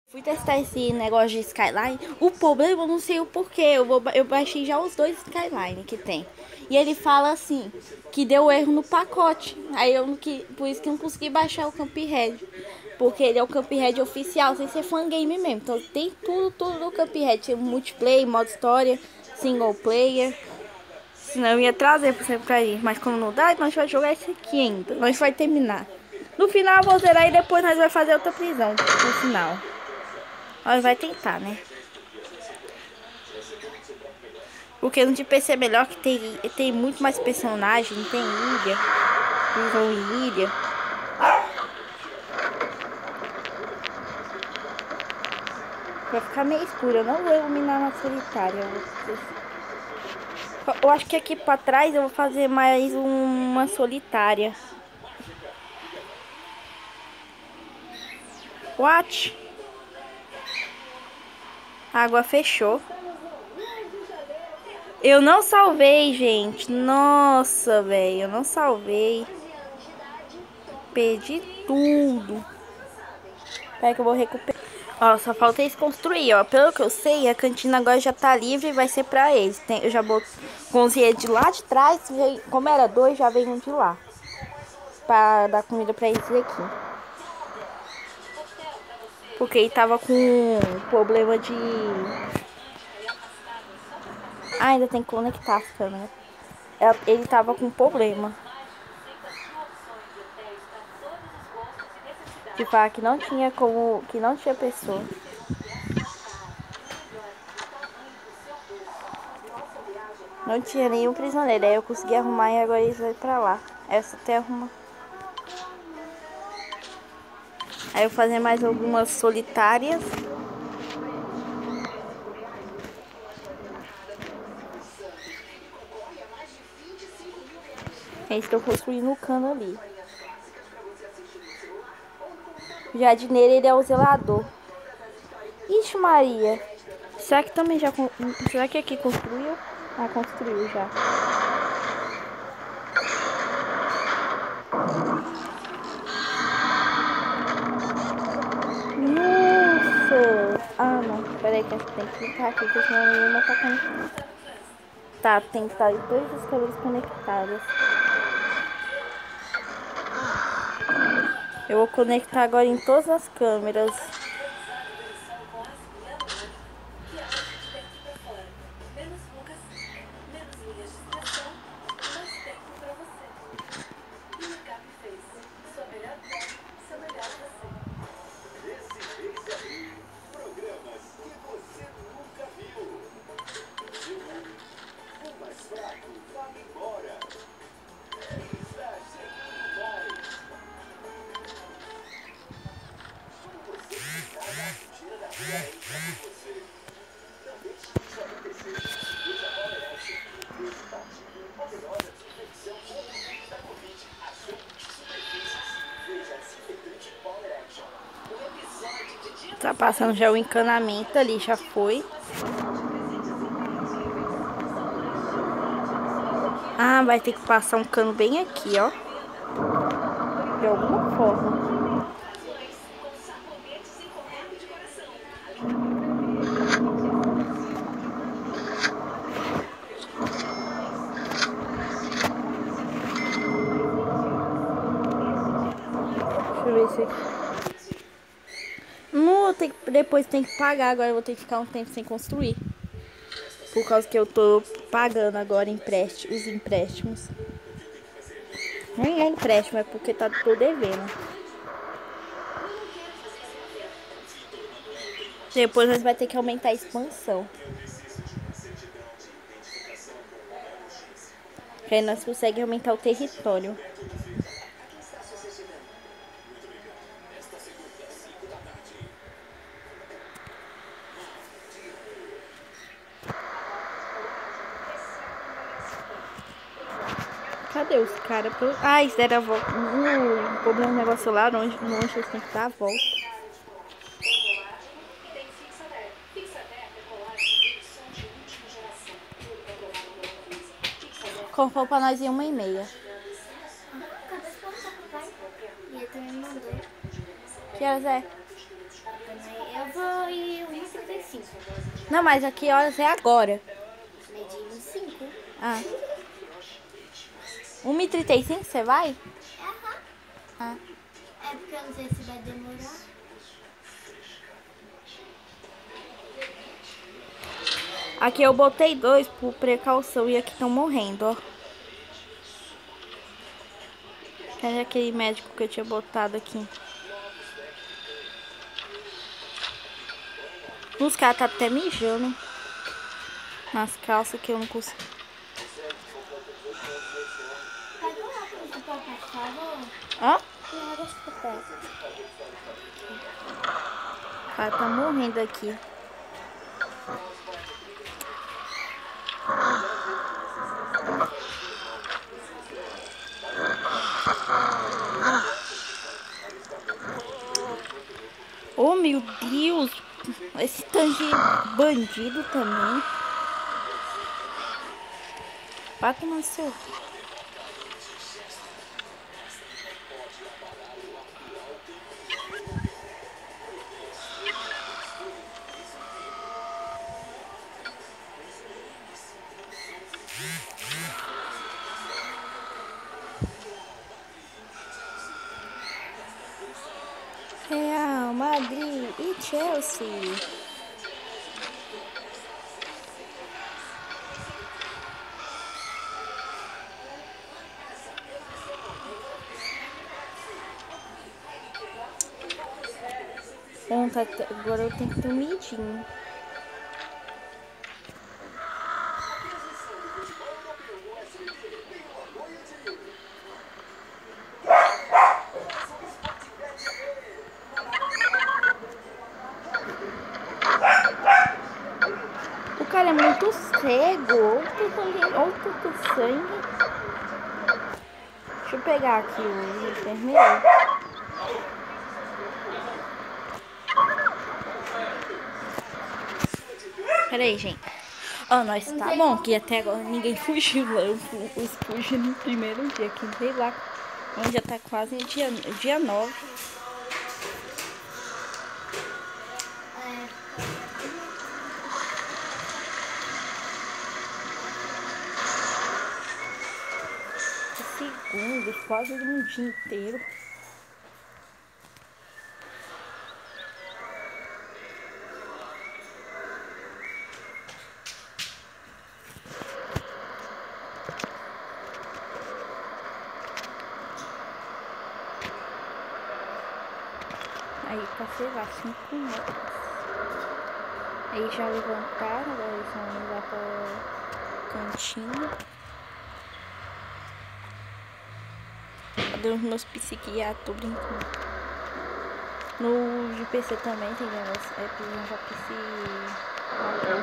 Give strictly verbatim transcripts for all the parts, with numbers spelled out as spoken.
Fui testar esse negócio de Skyline. O problema, eu não sei o porquê. Eu, vou, eu baixei já os dois Skyline que tem. E ele fala assim, que deu erro no pacote. Aí eu não que, por isso que eu não consegui baixar o Cuphead. Porque ele é o Cuphead oficial, sem ser fangame mesmo. Então tem tudo, tudo do Cuphead. Tem multiplayer, modo história, single player. Senão eu ia trazer pra você pra gente. Mas como não dá, nós vamos jogar esse aqui ainda. Nós vai terminar. No final eu vou zerar e depois nós vamos fazer outra prisão. No final. Nós vai tentar, né? Porque no de P C é melhor que tem, tem muito mais personagem. Tem ilha. Prisão e ilha. Vai ficar meio escuro. Eu não vou iluminar na solitária. Eu, vou... eu acho que aqui pra trás eu vou fazer mais uma solitária. What? A água fechou. Eu não salvei, gente. Nossa, velho. Eu não salvei. Perdi tudo. Peraí que eu vou recuperar. Ó, só falta eles construir, ó. Pelo que eu sei, a cantina agora já tá livre e vai ser pra eles. Tem, eu já vou conseguir de lá de trás. Como era dois, já veio um de lá. Pra dar comida pra eles aqui. Porque ele tava com problema de... Ah, ainda tem que conectar as câmeras. Ele tava com problema. De falar que não tinha como... Que não tinha pessoa. Não tinha nenhum prisioneiro. Aí eu consegui arrumar e agora eles vão pra lá. Essa até arruma. Aí eu vou fazer mais algumas solitárias. Eles estão construindo o cano ali. O jardineiro, ele é o zelador. Ixi, Maria. Será que também já... Será que aqui construiu? Ah, construiu já. Nossa. Ah, não. Peraí que tem que clicar aqui, porque senão nenhuma tá conectada. Tá, tem que estar todas as câmeras conectadas. Eu vou conectar agora em todas as câmeras. Tá passando já o encanamento ali, já foi. Ah, vai ter que passar um cano bem aqui, ó. De alguma forma. Deixa eu ver se aqui. Não, tem que, depois tem que pagar. Agora eu vou ter que ficar um tempo sem construir. Por causa que eu tô pagando agora empréstimo, os empréstimos. Nem é empréstimo, é porque tá tô devendo. Depois nós vai ter que aumentar a expansão. Que aí nós conseguimos aumentar o território. Cadê os caras? Ah, eles deram a volta. Uh, o problema do negócio lá, longe, longe eles têm que dar a volta. Comprou pra nós em uma e meia. E ele também mandou. Que horas é? Eu vou Não, mas aqui horas é agora. É de vinte e cinco. Ah. uma e trinta e cinco você vai? Aham. Ah. É porque eu não sei se vai demorar. Aqui eu botei dois por precaução e aqui estão morrendo, ó. Era aquele médico que eu tinha botado aqui. Os caras tá até mijando nas calças que eu não consigo. Pode colocar isso pra cá, por favor? Hã? Não, deixa eu pegar. O cara tá morrendo aqui. Oh, meu Deus! Esse tanto de bandido também. Vai tomar seu. Real Madrid e Chelsea. Bom, tá, agora eu tenho que ter um medinho. O cara é muito cego. Olha o sangue. Deixa eu pegar aqui o enfermeiro. Pera aí, gente. Ó, oh, nós tá bom que até agora ninguém fugiu. Eu fugi no primeiro dia, que veio lá. Onde já tá quase dia, dia nove. Segundos, quase um dia inteiro. Aí passei lá cinco metros. Aí já levantaram, agora eles vão lá para cantinho. Cadê os meus psiquiatras? Tô brincando. No G P C também tem negócio. É prisão já psiquiatra.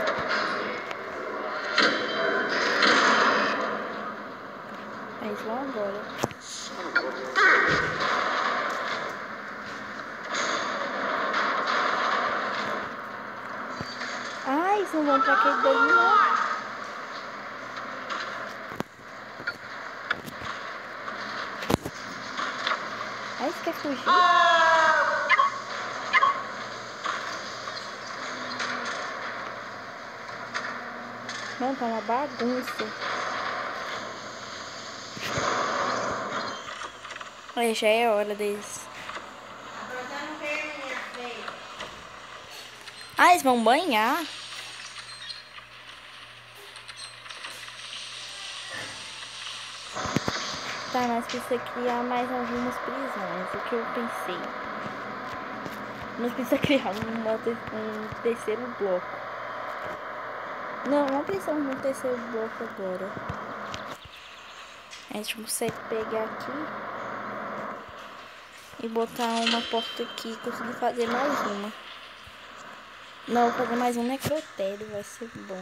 Aí eles vão agora. Ah, eles não vão pra aquele dali não. Aí você quer fugir? Não, tá uma bagunça. Aí já é hora deles. Ah, eles vão banhar? Tá, mas precisa criar mais algumas prisões. O que eu pensei? Nós precisa criar uma, um terceiro bloco. Não, não precisamos de um terceiro bloco agora. A gente consegue pegar aqui e botar uma porta aqui e conseguir fazer mais uma. Não, vou fazer mais um necrotério, vai ser bom.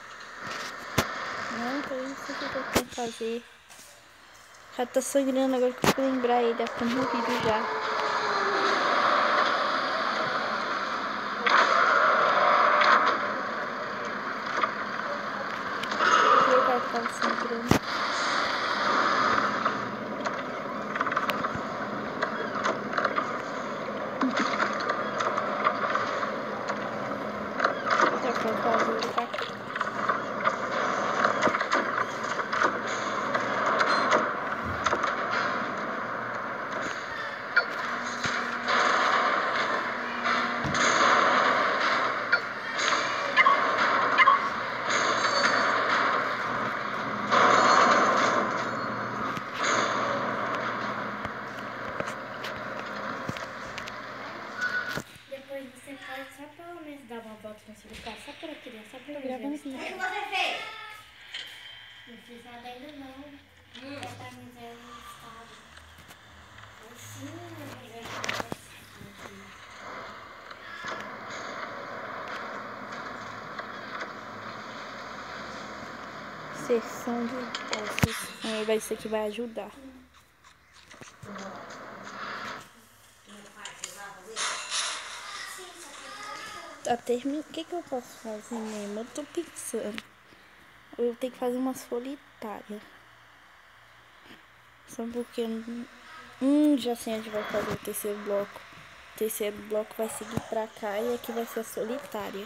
Não, foi isso que eu tenho que fazer. Já tá sangrando agora que eu fui lembrar ele, deve ter morrido já. O cara que tava sangrando. Vai fazer ele pra cá. Depois você pode só pelo menos dar uma volta no seu carro, só pra criança, só pra Tô ver. gravando O que vídeo. você fez? Não fiz nada ainda não. Hum. É pra mim ver o estado. Assim, eu vou ver o que vai Sessão de ossos. Aí vai ser que vai ajudar. Tá terminando. O que que eu posso fazer mesmo? Eu tô pensando. Eu tenho que fazer umas solitárias. Só porque... Hum, já sei onde vai fazer o terceiro bloco. O terceiro bloco vai seguir pra cá e aqui vai ser a solitária.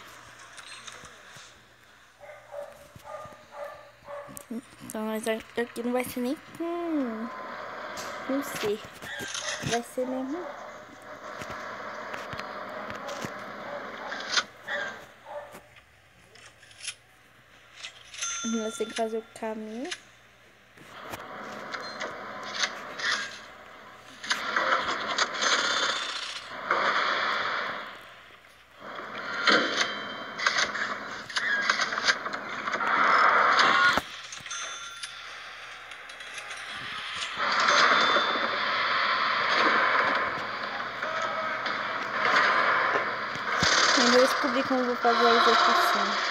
Então, mas aqui não vai ser nem com... com C. Vai ser mesmo... Nós temos que fazer o caminho. Eu vou descobrir como eu vou fazer a execução.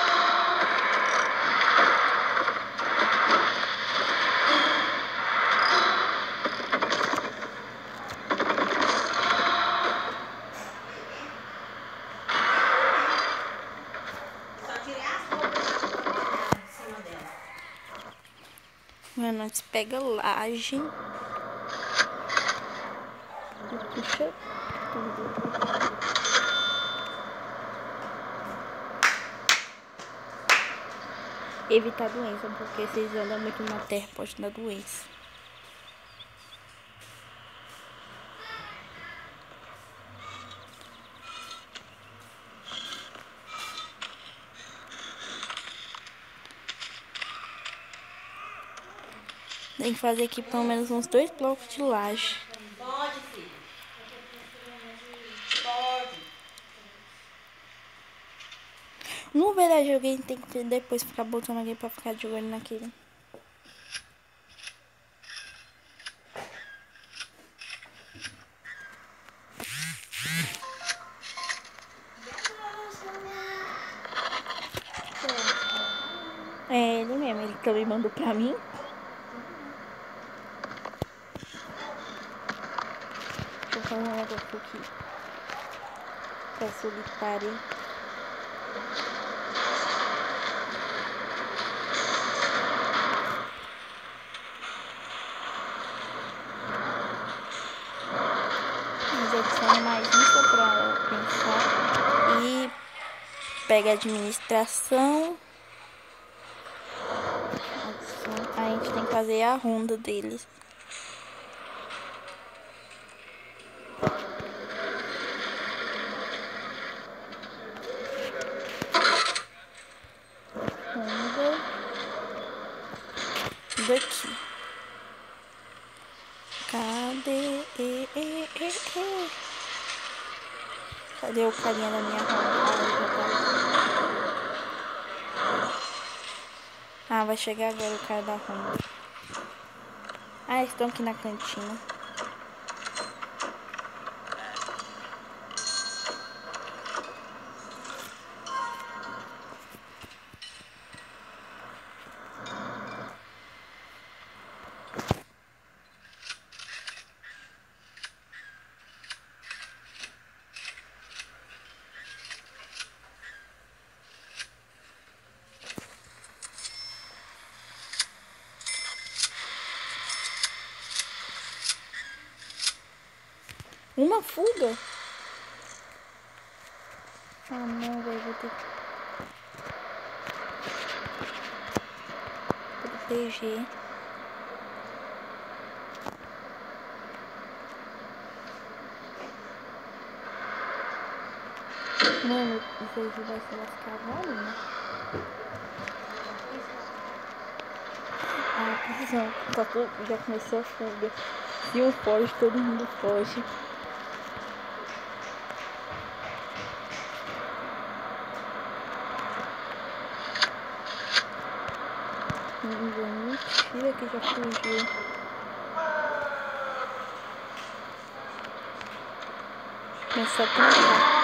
Nós pega laje e puxa tudo. Evitar doença, porque vocês andam muito na terra, pode dar doença. Tem que fazer aqui pelo menos uns dois blocos de laje. Pode, filho. Pode. Na verdade, alguém tem que depois ficar botando alguém pra ficar jogando naquele. É ele mesmo, ele também mandou pra mim. Deixa eu fazer um negócio aqui. Pra solitária. Mas adicione mais um só pra pensar. E pega a administração. Adicione. Aí a gente tem que fazer a ronda deles. Ronda. Daqui. Cadê? E, e, e, e. Cadê o carinha da minha ronda? Ah, vai chegar agora o cara da ronda. Ah, eles estão aqui na cantina. Uma fuga? Ah, não, velho, vou ter que... proteger. Mano, isso aí vai se lascar varinha. Ah, atenção, tá tudo, já começou a fuga. Se um foge, todo mundo foge. Mentira que já fugiu. Começou a plantar.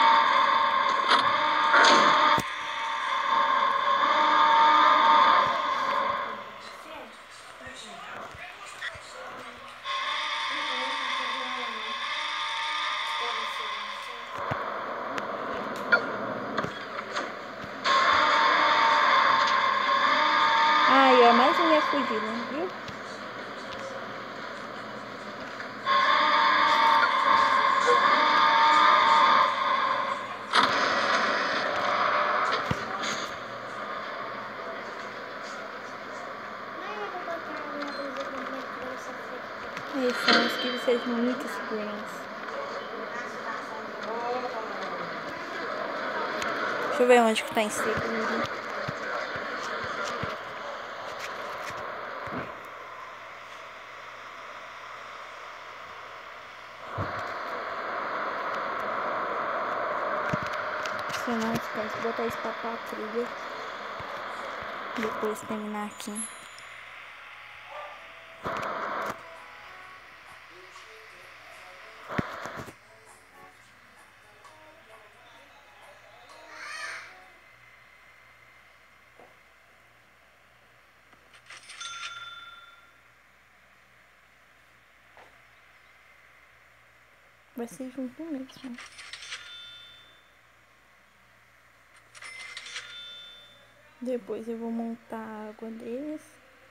Ai, ó, mais um ia fugir, né? Viu? Esses são os que precisam de muita segurança. Deixa eu ver onde que tá inseguro. Se não, tem que botar isso pra patrulha. Depois terminar aqui. Vai ser junto mesmo. Depois eu vou montar a água deles.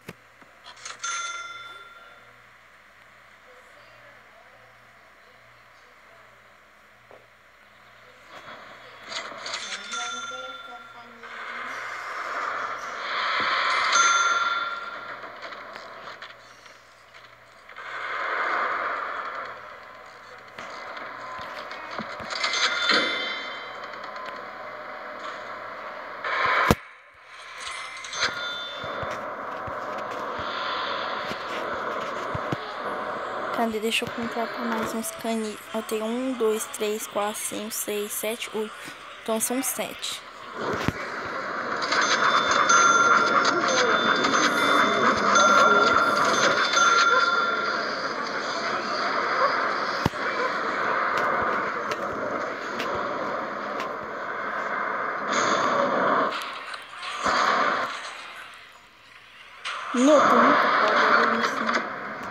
Cadê? Deixa eu comprar por mais uns canis. Eu tenho um, dois, três, quatro, cinco, seis, sete, oito. Então são sete. Não, tô muito pobre ali em cima.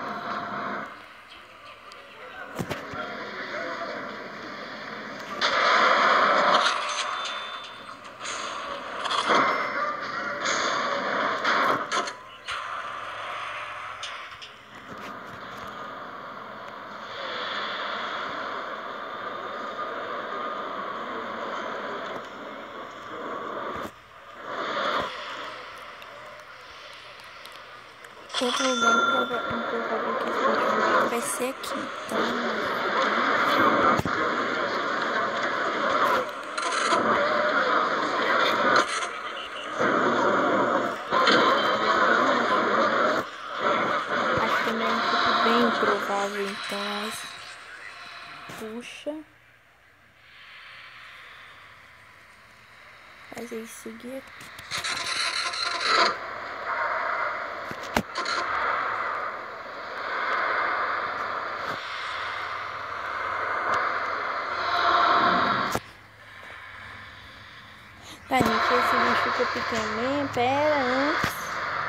Outro lugar provável que eles podem fugir vai ser aqui. Então, acho que também é um pouco bem improvável. Então, mas puxa. Faz ele seguir aqui. Tá, gente, esse bicho ficou pequenininho. Pera, antes.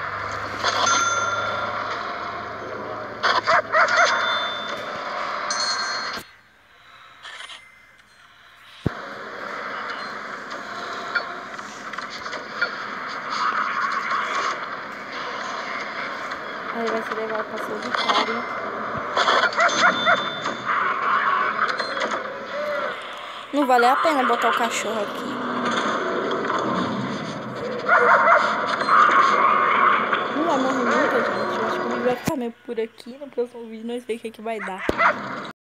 Aí vai se levar para solitário. Não vale a pena botar o cachorro aqui. por aqui. No próximo vídeo nós vemos o que, que vai dar.